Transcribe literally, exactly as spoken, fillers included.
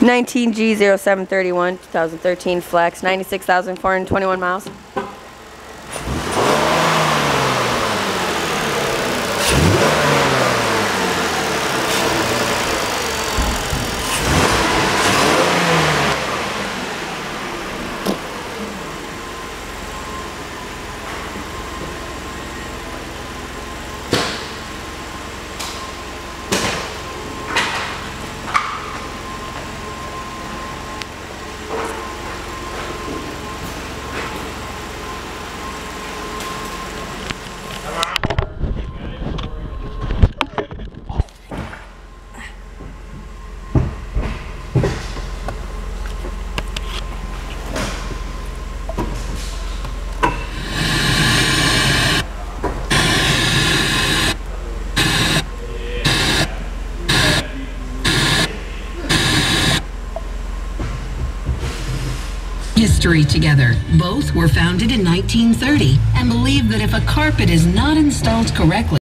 nineteen G zero seven three one, two thousand thirteen Flex, ninety-six thousand four hundred twenty-one miles. History together. Both were founded in nineteen thirty and believe that if a carpet is not installed correctly,